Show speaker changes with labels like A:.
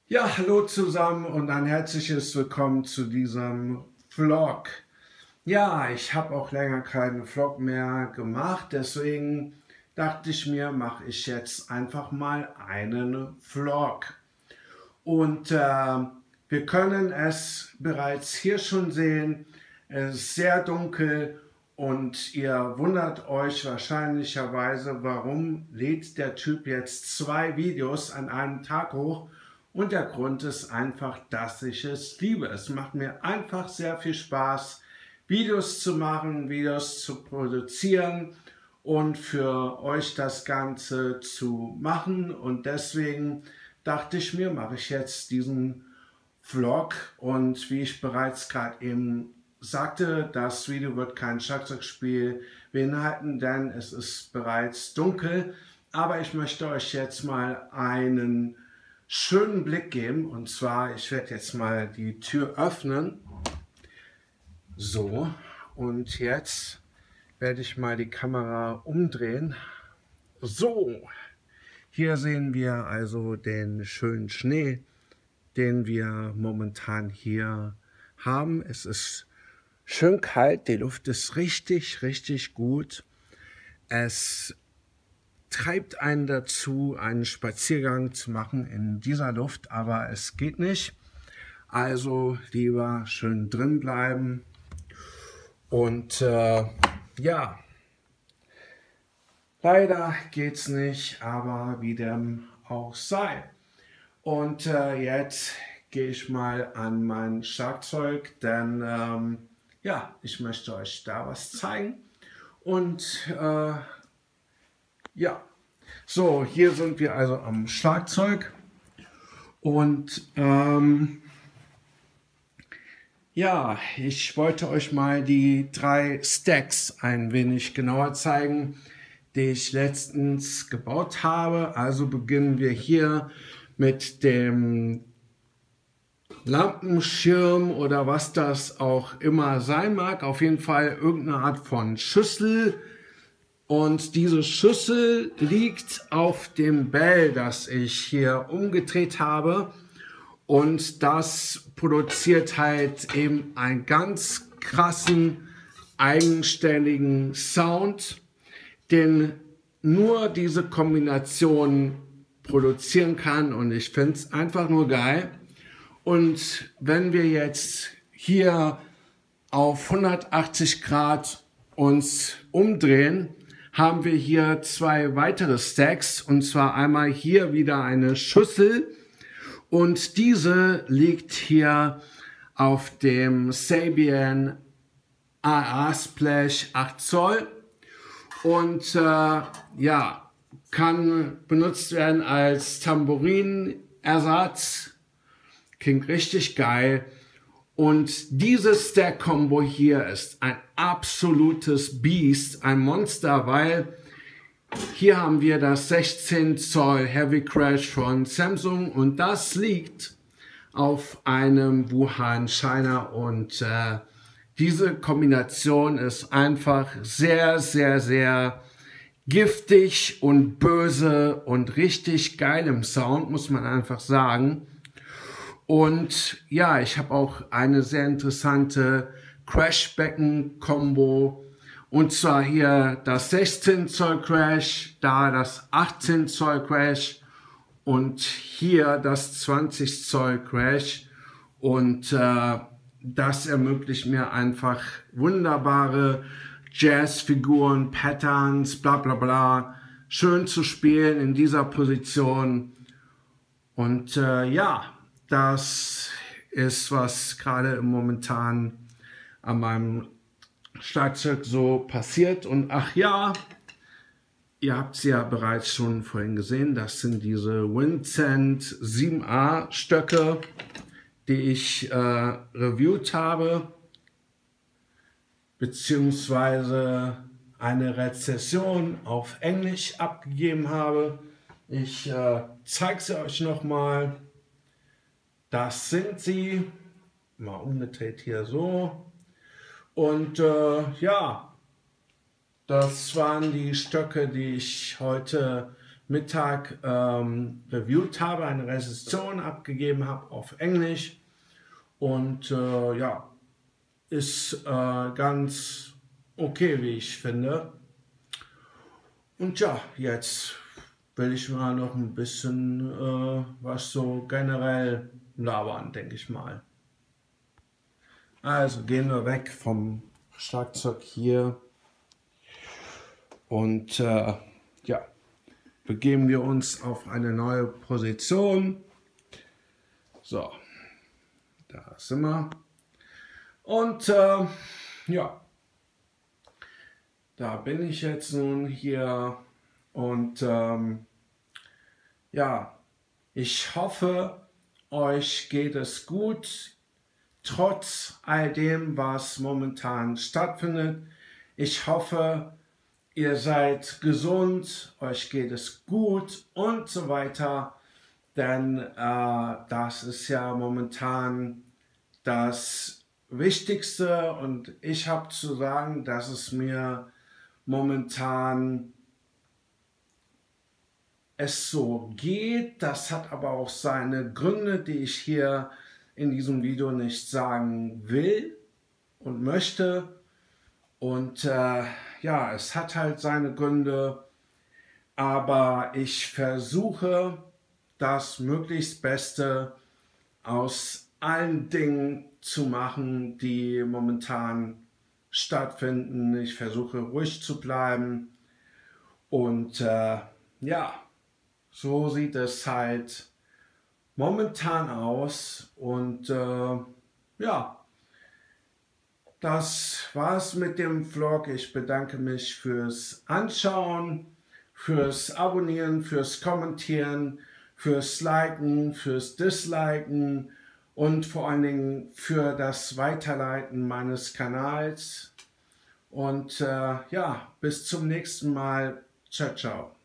A: Ja, hallo zusammen und ein herzliches Willkommen zu diesem Vlog. Ja, ich habe auch länger keinen Vlog mehr gemacht, deswegen dachte ich mir, mache ich jetzt einfach mal einen Vlog. Und wir können es bereits hier schon sehen, es ist sehr dunkel und ihr wundert euch wahrscheinlicherweise, warum lädt der Typ jetzt 2 Videos an einem Tag hoch. Und der Grund ist einfach, dass ich es liebe. Es macht mir einfach sehr viel Spaß, Videos zu machen, Videos zu produzieren und für euch das Ganze zu machen. Und deswegen dachte ich mir, mache ich jetzt diesen Vlog. Und wie ich bereits gerade eben sagte, das Video wird kein Schlagzeugspiel beinhalten, denn es ist bereits dunkel. Aber ich möchte euch jetzt mal einen schönen Blick geben. Und zwar, ich werde jetzt mal die Tür öffnen. So, und jetzt werde ich mal die Kamera umdrehen. So, hier sehen wir also den schönen Schnee, den wir momentan hier haben. Es ist schön kalt, die Luft ist richtig, richtig gut. Es treibt einen dazu, einen Spaziergang zu machen in dieser Luft, aber es geht nicht. Also lieber schön drin bleiben. Und ja, leider geht's nicht, aber wie dem auch sei. Und jetzt gehe ich mal an mein Schlagzeug, denn ja, ich möchte euch da was zeigen. Und ja, so, hier sind wir also am Schlagzeug. Und ja, ich wollte euch mal die 3 Stacks ein wenig genauer zeigen, die ich letztens gebaut habe. Also beginnen wir hier mit dem Lampenschirm oder was das auch immer sein mag. Auf jeden Fall irgendeine Art von Schüssel. Und diese Schüssel liegt auf dem Bell, das ich hier umgedreht habe. Und das produziert halt eben einen ganz krassen, eigenständigen Sound, den nur diese Kombination produzieren kann. Und ich finde es einfach nur geil. Und wenn wir jetzt hier auf 180 Grad uns umdrehen, haben wir hier 2 weitere Stacks. Und zwar einmal hier wieder eine Schüssel. Und diese liegt hier auf dem Sabian AA Splash 8 Zoll und ja, kann benutzt werden als Tambourinenersatz. Klingt richtig geil. Und dieses Stack-Kombo hier ist ein absolutes Biest, ein Monster, weil hier haben wir das 16 Zoll Heavy Crash von Samsung und das liegt auf einem Wuhan Shiner und diese Kombination ist einfach sehr, sehr, sehr giftig und böse und richtig geil im Sound, muss man einfach sagen. Und ja, ich habe auch eine sehr interessante Crashbecken-Kombo. Und zwar hier das 16 Zoll Crash, da das 18 Zoll Crash und hier das 20 Zoll Crash. Und das ermöglicht mir einfach wunderbare Jazzfiguren, Patterns, bla bla bla, schön zu spielen in dieser Position. Und ja, das ist, was gerade momentan an meinem Schlagzeug so passiert. Und ach ja, ihr habt es ja bereits schon vorhin gesehen, das sind diese Vincent 7A Stöcke, die ich reviewt habe, beziehungsweise eine Rezession auf Englisch abgegeben habe. Ich zeige sie euch nochmal. Das sind sie. Mal umgedreht hier so. Und ja, das waren die Stöcke, die ich heute Mittag reviewt habe, eine Rezension abgegeben habe auf Englisch. Und ja, ist ganz okay, wie ich finde. Und ja, jetzt will ich mal noch ein bisschen was so generell labern, denke ich mal. Also gehen wir weg vom Schlagzeug hier und ja, begeben wir uns auf eine neue Position. So, da sind wir. Und ja, da bin ich jetzt nun hier und ja, ich hoffe, euch geht es gut, trotz all dem, was momentan stattfindet. Ich hoffe, ihr seid gesund, euch geht es gut und so weiter, denn das ist ja momentan das Wichtigste und ich habe zu sagen, dass es mir momentan es so geht. Das hat aber auch seine Gründe, die ich hier in diesem Video nicht sagen will und möchte. Und ja, es hat halt seine Gründe, aber ich versuche das möglichst Beste aus allen Dingen zu machen, die momentan stattfinden. Ich versuche ruhig zu bleiben und ja, so sieht es halt momentan aus und ja, das war's mit dem Vlog. Ich bedanke mich fürs Anschauen, fürs Abonnieren, fürs Kommentieren, fürs Liken, fürs Disliken und vor allen Dingen für das Weiterleiten meines Kanals. Und ja, bis zum nächsten Mal. Ciao, ciao.